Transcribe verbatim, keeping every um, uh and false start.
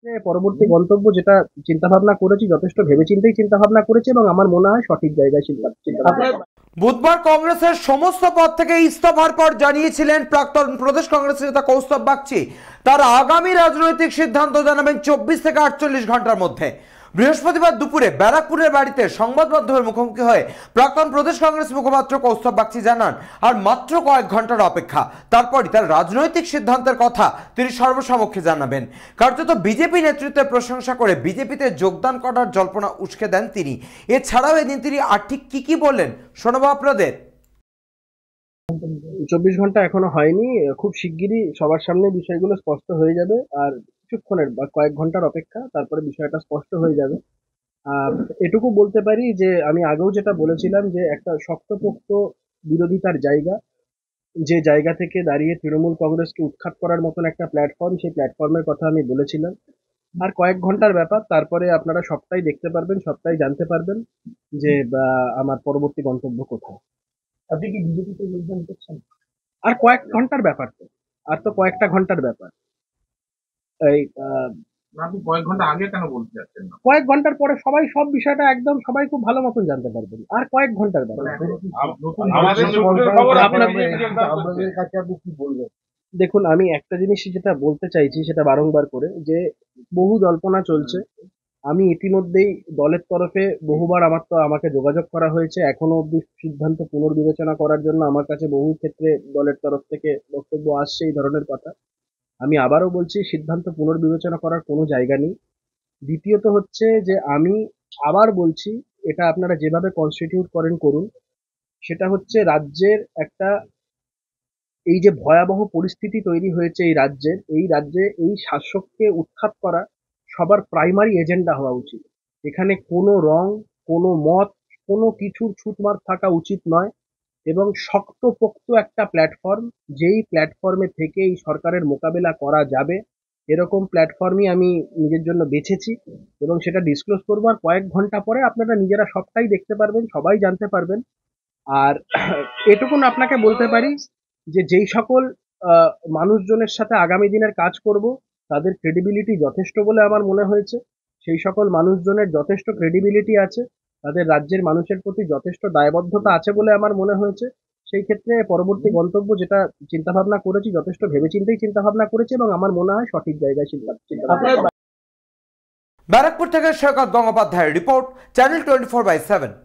পরবর্তী গন্তব্য যেটা চিন্তা ভাবনা করেছি যথেষ্ট ভেবেচিন্তেই চিন্তা ভাবনা করেছি এবং আমার মনে হয় সঠিক জায়গায় চিন্তা চিন্তা বুধবার কংগ্রেসের সমস্ত পদ থেকে ইস্তফার পর জানিয়েছিলেন প্রাক্তন প্রদেশ কংগ্রেস নেতা কৌস্তব বাগচি তার আগামী রাজনৈতিক সিদ্ধান্ত জানাবেন চব্বিশ থেকে আটচল্লিশ ঘন্টার মধ্যে। বৃহস্পতিবার দুপুরে ব্যারাকপুরের বাড়িতে সংবাদ মাধ্যমের মুখোমুখি হয়ে প্রাক্তন প্রদেশ কংগ্রেস মুখপাত্র কৌস্তব বাগচি জানান আর মাত্র কয়েক ঘন্টার অপেক্ষা, তারপরই তার রাজনৈতিক সিদ্ধান্তের কথা তিনি সর্বসমক্ষে জানাবেন। কার্যত বিজেপি নেতৃত্বের প্রশংসা করে বিজেপিতে যোগদান করার জল্পনা উস্কে দেন তিনি। এছাড়াও এদিন তিনি আর ঠিক কি কি বললেন শোনাবো আপনাদের। চব্বিশ ঘন্টা এখনো হয়নি, খুব শিগগিরই সবার সামনে বিষয়গুলো স্পষ্ট হয়ে যাবে। আর কিছুক্ষণের বা কয়েক ঘন্টার অপেক্ষা, তারপরে বিষয়টা স্পষ্ট হয়ে যাবে। আহ এটুকু বলতে পারি যে আমি আগেও যেটা বলেছিলাম যে একটা শক্তপোক্ত বিরোধিতার জায়গা, যে জায়গা থেকে দাঁড়িয়ে তৃণমূল কংগ্রেসকে উৎখাত করার মতন একটা প্ল্যাটফর্ম, সেই প্ল্যাটফর্মের কথা আমি বলেছিলাম। আর কয়েক ঘন্টার ব্যাপার, তারপরে আপনারা সবটাই দেখতে পারবেন, সবটাই জানতে পারবেন যে আমার পরবর্তী গন্তব্য কোথায়। আপনি কি বিজেপিতে যোগদান করছেন? আর কয়েক ঘন্টার ব্যাপার, তো আর তো কয়েকটা ঘন্টার ব্যাপার। এই আপনি কয়েক ঘন্টা আগে কেন বলতে যাচ্ছেন না? কয়েক ঘন্টার পরে সবাই সব বিষয়টা একদম সবাই খুব ভালো মতন জানতে পারবেন। আর কয়েক ঘন্টার ব্যাপার। আপনাদের কাছে আপনি কি বলবেন? দেখুন, আমি একটা জিনিস যেটা বলতে চাইছি সেটা বারংবার করে, যে বহু জল্পনা চলছে। আমি ইতিমধ্যেই দলের তরফে বহুবার আমার তো আমাকে যোগাযোগ করা হয়েছে, এখনো অব্দি সিদ্ধান্ত পুনর্বিবেচনা করার জন্য আমার কাছে বহু ক্ষেত্রে দলের তরফ থেকে বক্তব্য আসছে এই ধরনের কথা। আমি আবারও বলছি, সিদ্ধান্ত পুনর্বিবেচনা করার কোনো জায়গা নেই। দ্বিতীয়ত হচ্ছে যে আমি আবার বলছি, এটা আপনারা যেভাবে কনস্টিটিউট করেন করুন, সেটা হচ্ছে রাজ্যের একটা এই যে ভয়াবহ পরিস্থিতি তৈরি হয়েছে এই রাজ্যের, এই রাজ্যে এই শাসককে উৎখাত করা সবার প্রাইমারি এজেন্ডা হওয়া উচিত। এখানে কোনো রং, কোনো মত, কোনো কিছুর ছুটমার থাকা উচিত নয়। এবং শক্তপোক্ত একটা প্ল্যাটফর্ম, যেই প্ল্যাটফর্মে থেকে এই সরকারের মোকাবেলা করা যাবে, এরকম প্ল্যাটফর্মই আমি নিজের জন্য বেছেছি এবং সেটা ডিসক্লোজ করবো। আর কয়েক ঘন্টা পরে আপনারা নিজেরা সবটাই দেখতে পারবেন, সবাই জানতে পারবেন। আর এটুকুন আপনাকে বলতে পারি যে যেই সকল মানুষজনের সাথে আগামী দিনের কাজ করব তাদের ক্রেডিবিলিটি যথেষ্ট বলে আমার মনে হয়েছে। সেই সকল মানুষজনের যথেষ্ট ক্রেডিবিলিটি আছে, তাদের রাজ্যের মানুষের প্রতি যথেষ্ট দায়বদ্ধতা আছে বলে আমার মনে হয়েছে। সেই ক্ষেত্রে পরবর্তী গন্তব্য যেটা চিন্তা ভাবনা করেছি যথেষ্ট ভেবেচিন্তেই চিন্তা ভাবনা করেছি এবং আমার মনে হয় সঠিক জায়গায় চিন্তা চিন্তা ব্যারাকপুর থেকে সৈকত গঙ্গোপাধ্যায়ের report, channel twenty four by seven.